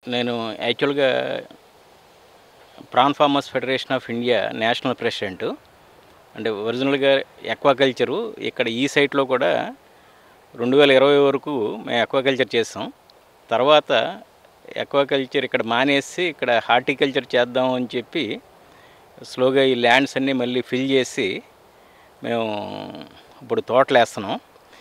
నేను యాక్చువల్‌గా prawn farmers federation of India national president. అంటే ఒరిజినల్‌గా అక్వాకల్చరు ఇక్కడ ఈ సైట్‌లో కూడా 2020 వరకు మేము అక్వాకల్చర్ చేసాం. తర్వాత అక్వాకల్చర్ ఇక్కడ మానేసి ఇక్కడ హార్టికల్చర్ చేద్దాం అని చెప్పి స్లోగా ఈ ల్యాండ్స్ అన్నీ మళ్ళీ ఫిల్ చేసి మేము ఇప్పుడు తోటలేస్తున్నాం.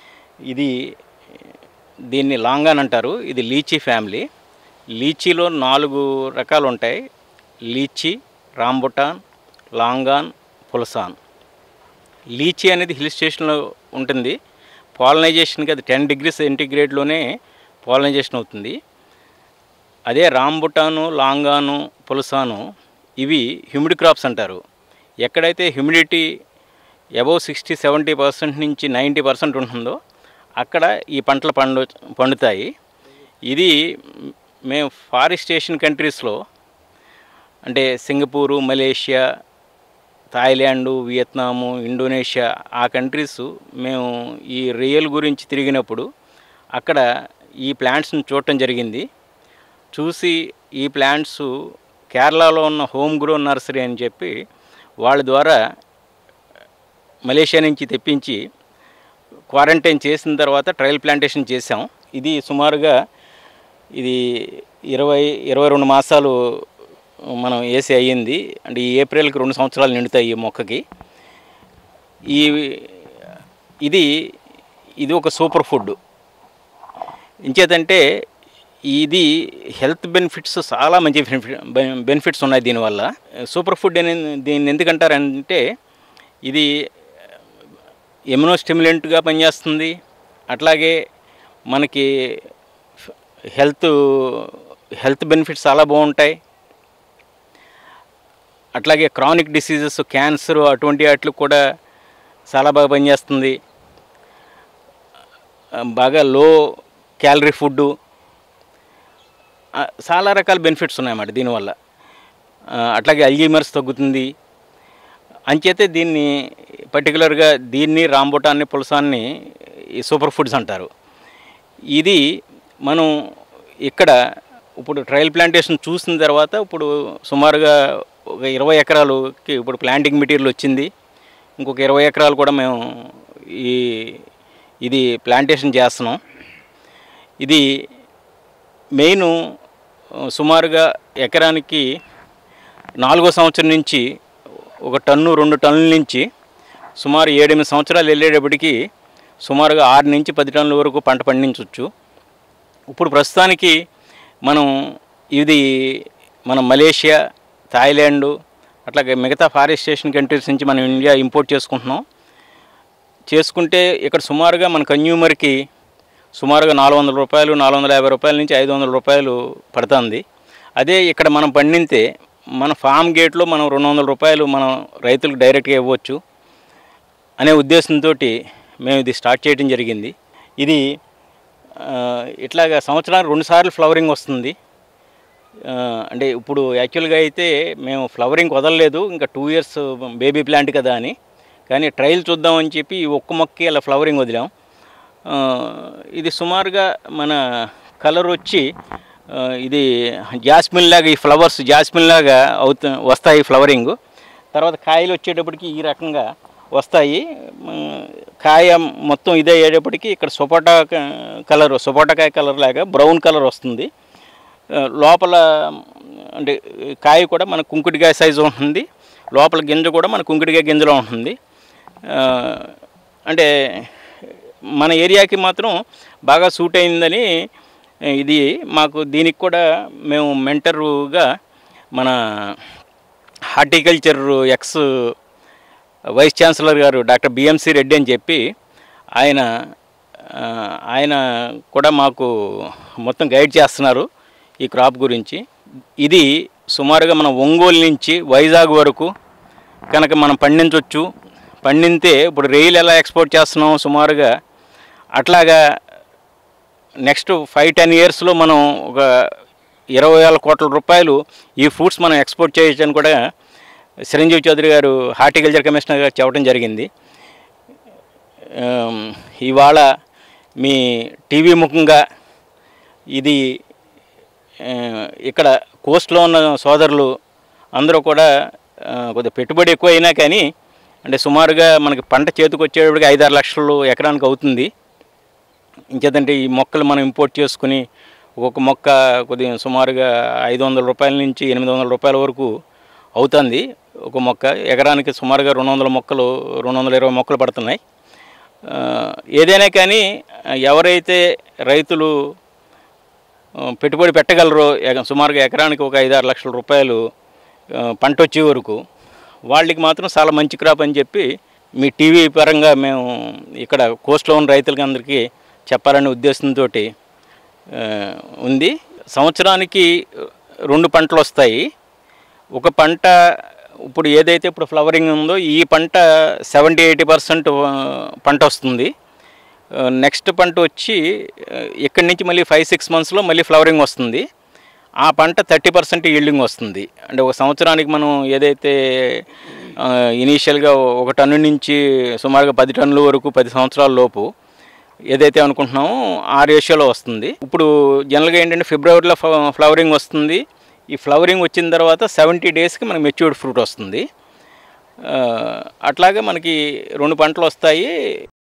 దీన్ని లాంగాన్ అంటారు. ఇది లీచీ ఫ్యామిలీ. లీచీలో 4 రకాలు ఉంటాయి. Litchi, rambutan, longan, pulasan. Litchi అనేది హిల్ స్టేషన్లో ఉంటుంది. పాలినైజేషన్కి అది 10 డిగ్రీ సెంటీగ్రేడ్లోనే పాలినైజేషన్ అవుతుంది. అదే రాంబుటాను, లాంగాను, పులసాను ఇవి హ్యూమిడ్ క్రాప్స్ అంటారు. ఎక్కడైతే హ్యూమిడిటీ అబౌవ్ 60-70% నుంచి 90% ఉంటుందో అక్కడ ఈ పంటలు పండుతాయి. ఇది మేము ఫారెస్ట్ ఏషియన్ కంట్రీస్లో అంటే Singapore, Malaysia, Thailand, Vietnam, Indonesia ఆ కంట్రీస్ మేము ఈ రియల్ గురించి తిరిగినప్పుడు అక్కడ ఈ ప్లాంట్స్ని చూడటం జరిగింది. చూసి ఈ ప్లాంట్స్ కేరళలో ఉన్న హోమ్ గ్రోన్ నర్సరీ అని చెప్పి వాళ్ళ ద్వారా మలేషియా నుంచి తెప్పించి క్వారంటైన్ చేసిన తర్వాత ట్రయల్ ప్లాంటేషన్ చేసాం. ఇది సుమారుగా 22 మాసాలు మనం వేసి అయ్యింది. అంటే ఈ ఏప్రిల్కి 2 సంవత్సరాలు నిండుతాయి ఈ మొక్కకి. ఇది ఒక సూపర్ ఫుడ్. ఇంచేతంటే ఇది హెల్త్ బెనిఫిట్స్ చాలా మంచి బెనిఫిట్స్ ఉన్నాయి దీనివల్ల. సూపర్ ఫుడ్ అని దీన్ని ఎందుకంటారంటే ఇది ఇమ్యూనో స్టిమ్యులెంట్గా పనిచేస్తుంది. అట్లాగే మనకి హెల్త్ బెనిఫిట్స్ చాలా బాగుంటాయి. అట్లాగే క్రానిక్ డిసీజెస్, క్యాన్సర్ అటువంటి వాటికి కూడా చాలా బాగా పనిచేస్తుంది. బాగా లో క్యాలరీ ఫుడ్డు, చాలా రకాల బెనిఫిట్స్ ఉన్నాయన్నమాట దీనివల్ల. అట్లాగే అల్జీమర్స్ తగ్గుతుంది. అంచేతే దీన్ని పర్టికులర్గా రాంబుటాన్ని, పులసాన్ని ఈ సూపర్ ఫుడ్స్ అంటారు. ఇది మనం ఇక్కడ ఇప్పుడు ట్రయల్ ప్లాంటేషన్ చూసిన తర్వాత ఇప్పుడు సుమారుగా ఒక 20 ఎకరాలకి ఇప్పుడు ప్లాంటింగ్ మెటీరియల్ వచ్చింది. ఇంకొక 20 ఎకరాలు కూడా మేము ఇది ప్లాంటేషన్ చేస్తున్నాం. ఇది మెయిన్ సుమారుగా ఎకరానికి 4వ సంవత్సరం నుంచి 1 టన్ను 2 టన్నుల నుంచి సుమారు 7-8 సంవత్సరాలు వెళ్ళేటప్పటికి సుమారుగా 6 నుంచి 10 టన్నుల వరకు పంట పండించవచ్చు. ఇప్పుడు ప్రస్తుతానికి మనం మలేషియా, థాయిలాండ్ అట్లాగే మిగతా ఫారెస్ట్ ఏషియన్ కంట్రీస్ నుంచి మనం ఇండియా ఇంపోర్ట్ చేసుకుంటున్నాం. చేసుకుంటే ఇక్కడ సుమారుగా మన కన్జ్యూమర్కి సుమారుగా ₹400, ₹450 నుంచి ₹500 పడుతుంది. అదే ఇక్కడ మనం పండితే మన ఫామ్ గేట్లో మనం ₹200 మనం రైతులకు డైరెక్ట్గా ఇవ్వచ్చు అనే ఉద్దేశంతో మేము ఇది స్టార్ట్ చేయడం జరిగింది. ఇది ఇట్లాగా సంవత్సరానికి 2 సార్లు ఫ్లవరింగ్ వస్తుంది. అంటే ఇప్పుడు యాక్చువల్గా అయితే మేము ఫ్లవరింగ్ వదలలేదు, ఇంకా 2 ఇయర్స్ బేబీ ప్లాంట్ కదా అని. కానీ ట్రయల్ చూద్దామని చెప్పి ఈ ఒక్క మొక్కకి అలా ఫ్లవరింగ్ వదిలాం. ఇది సుమారుగా మన కలర్ వచ్చి ఇది జాస్మిన్ లాగా, ఈ ఫ్లవర్స్ జాస్మిన్ లాగా వస్తాయి ఫ్లవరింగ్. తర్వాత కాయలు వచ్చేటప్పటికి ఈ రకంగా వస్తాయి. కాయ మొత్తం ఇదే అయ్యేటప్పటికి ఇక్కడ సపోటాకాయ కలర్ లాగా బ్రౌన్ కలర్ వస్తుంది. లోపల అంటే కాయ కూడా మన కుంకుడికాయ సైజు ఉంటుంది. లోపల గింజ కూడా మన కుంకుడికాయ గింజలో ఉంటుంది. అంటే మన ఏరియాకి మాత్రం బాగా సూట్ అయిందని ఇది మాకు. దీనికి కూడా మేము మెంటరుగా మన హార్టికల్చర్ ఎక్స్ వైస్ ఛాన్సలర్ గారు డాక్టర్ బిఎంసి రెడ్డి అని చెప్పి ఆయన కూడా మాకు మొత్తం గైడ్ చేస్తున్నారు ఈ క్రాప్ గురించి. ఇది సుమారుగా మన ఒంగోలు నుంచి వైజాగ్ వరకు కనుక మనం పండించవచ్చు. పండితే ఇప్పుడు రైలు ఎలా ఎక్స్పోర్ట్ చేస్తున్నాం సుమారుగా అట్లాగా నెక్స్ట్ 5-10 ఇయర్స్లో మనం ఒక 20,000 కోట్ల రూపాయలు ఈ ఫ్రూట్స్ మనం ఎక్స్పోర్ట్ చేయొచ్చని కూడా చిరంజీవి చౌదరి గారు హార్టికల్చర్ కమిషనర్ గారు చెప్పడం జరిగింది. ఇవాళ మీ టీవీ ముఖంగా ఇది ఇక్కడ కోస్ట్లో ఉన్న సోదరులు అందరూ కూడా కొద్దిగా పెట్టుబడి ఎక్కువ అయినా కానీ అంటే సుమారుగా మనకి పంట చేతికి వచ్చేటప్పటికి 5-6 లక్షలు ఎకరానికి అవుతుంది. ఇంకేదంటే ఈ మొక్కలు మనం ఇంపోర్ట్ చేసుకుని ఒక్కొక్క మొక్క కొద్దిగా సుమారుగా 500 రూపాయల నుంచి 800 రూపాయల వరకు అవుతుంది. ఒక మొక్క ఎకరానికి సుమారుగా 200 మొక్కలు 220 మొక్కలు పడుతున్నాయి. ఏదైనా కానీ ఎవరైతే రైతులు పెట్టుబడి పెట్టగలరో సుమారుగా ఎకరానికి ఒక 5-6 లక్షల రూపాయలు పంట వచ్చే వరకు వాళ్ళకి మాత్రం చాలా మంచి క్రాప్ అని చెప్పి మీ టీవీ పరంగా మేము ఇక్కడ కోస్ట్లో ఉన్న రైతులకి అందరికీ చెప్పాలనే ఉద్దేశంతో ఉంది. సంవత్సరానికి 2 పంటలు వస్తాయి. ఒక పంట ఇప్పుడు ఏదైతే ఇప్పుడు ఫ్లవరింగ్ ఉందో ఈ పంట 70-80% పంట వస్తుంది. నెక్స్ట్ పంట వచ్చి ఇక్కడి నుంచి మళ్ళీ 5-6 మంత్స్లో మళ్ళీ ఫ్లవరింగ్ వస్తుంది. ఆ పంట 30% ఈల్డింగ్ వస్తుంది. అంటే ఒక సంవత్సరానికి మనం ఏదైతే ఇనీషియల్గా 1 టన్ను నుంచి సుమారుగా 10 టన్నుల వరకు 10 సంవత్సరాల లోపు ఏదైతే అనుకుంటున్నామో ఆ రేషియోలో వస్తుంది. ఇప్పుడు జనరల్గా ఏంటంటే ఫిబ్రవరిలో ఫ్లవరింగ్ వస్తుంది. ఈ ఫ్లవరింగ్ వచ్చిన తర్వాత 70 డేస్కి మనకి మెచ్యూర్డ్ ఫ్రూట్ వస్తుంది. అట్లాగే మనకి 2 పంటలు వస్తాయి.